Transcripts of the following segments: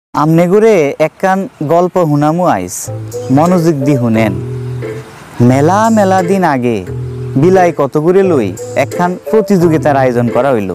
আমনে ঘুরে একখান গল্প হুনামু আইস মনোযোগ দি হুনেন। মেলা মেলা দিন আগে বিলাই কত ঘুরে লই একখান প্রতিযোগিতার আয়োজন করা হইল।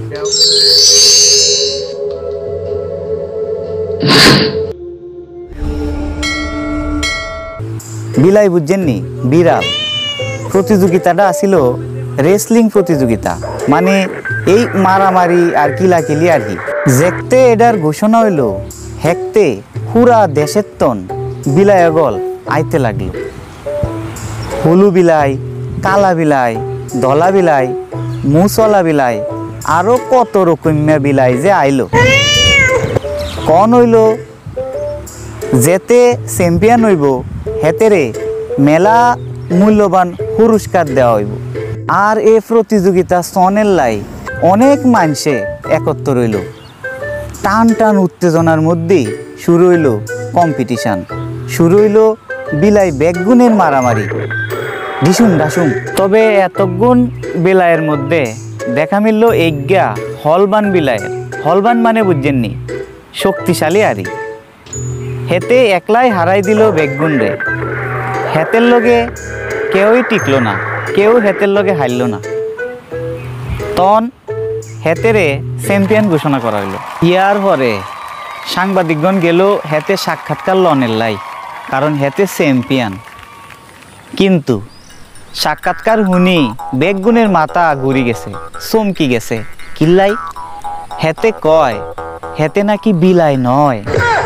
বিলাই বুঝছেননি, বিড়াল। প্রতিযোগিতাটা আসিল রেসলিং প্রতিযোগিতা, মানে এই মারামারি আর কিলাকিলি আর কি। দেখতে এটার ঘোষণা হইল, হেকতে পুরা দেশের তন বিলাই গল আইতে লাগলো। হলু বিলাই, কালা বিলাই, ধলা বিলাই, মুসলা বিলাই, আরো কত রকমের বিলাই যে আইলো। কন হইল যেতে চ্যাম্পিয়ন হইব হেতেরে মেলা মূল্যবান পুরস্কার দেওয়া হইব। আর এ প্রতিযোগিতা সনের লাই অনেক মানুষে একত্র রইল। টান টান উত্তেজনার মধ্যে শুরু হইল কম্পিটিশন, শুরু হইল বিলাই বেগুনের মারামারি, ডিসুম ডাসুম। তবে এতগুণ বিলাইয়ের মধ্যে দেখা মিলল এজ্ঞা হলবান বিলাইয়ের। হলবান মানে বুঝছেননি, শক্তিশালী আরি। হেতে একলাই হারাই দিল বেগুন রে। হেতের লগে কেউই টিকলো না, কেউ হেতের লগে হারল না। তন হেতেরে চ্যাম্পিয়ন ঘোষণা করা হইল। ইয়ার পরে সাংবাদিকগণ গেল হেতে সাক্ষাৎকার লনের লাই, কারণ হেতে চ্যাম্পিয়ন। কিন্তু সাক্ষাৎকার হুনি বেগুনের মাথা ঘুরি গেছে, চমকি গেছে। কিল্লাই হেতে কয় হেতে নাকি বিলাই নয়,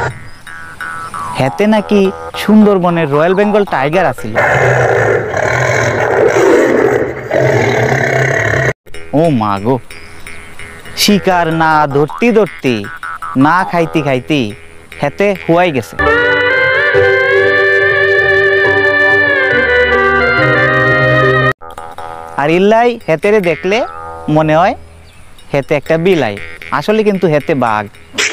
হেতে নাকি সুন্দরবনের রয়্যাল বেঙ্গল টাইগার আছিল। ও মা গো, শিকার না ধরতে ধরতে, না খাইতে খাইতে হেতে হুয়াই গেছে। আর ইল্লাই হেতেরে দেখলে মনে হয় হেতে একটা বিলাই, আসলে কিন্তু হেতে বাঘ।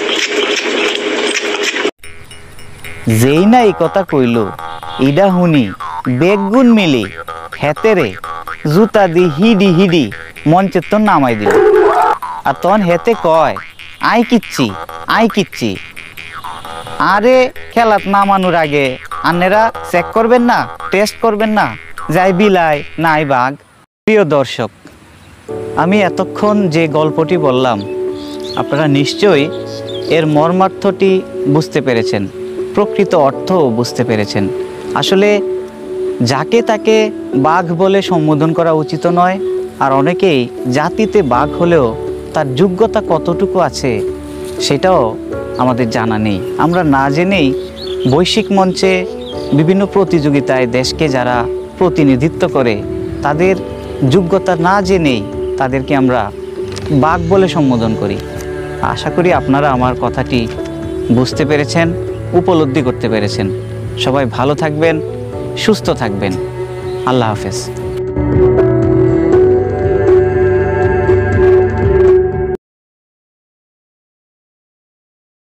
যেই না এই কথা কইল, ইডা হুনি বেগুন মিলি হেতেরে জুতা দি হিডি হিডি মঞ্চের তো নামাই দিল। আর তখন হেতে কয় আই কিচ্ছি, আই কিচ্ছি। আরে খেলাত নামানোর আগে আন্নেরা চেক করবেন না, টেস্ট করবেন না যাই বিলাই নাই বাঘ। প্রিয় দর্শক, আমি এতক্ষণ যে গল্পটি বললাম আপনারা নিশ্চয়ই এর মর্মার্থটি বুঝতে পেরেছেন, প্রকৃত অর্থ বুঝতে পেরেছেন। আসলে যাকে তাকে বাঘ বলে সম্বোধন করা উচিত নয়। আর অনেকেই জাতিতে বাঘ হলেও তার যোগ্যতা কতটুকু আছে সেটাও আমাদের জানা নেই। আমরা না জেনেই বৈশ্বিক মঞ্চে বিভিন্ন প্রতিযোগিতায় দেশকে যারা প্রতিনিধিত্ব করে তাদের যোগ্যতা না জেনেই তাদেরকে আমরা বাঘ বলে সম্বোধন করি। আশা করি আপনারা আমার কথাটি বুঝতে পেরেছেন, উপলব্ধি করতে পেরেছেন। সবাই ভালো থাকবেন, সুস্থ থাকবেন। আল্লাহ হাফেজ।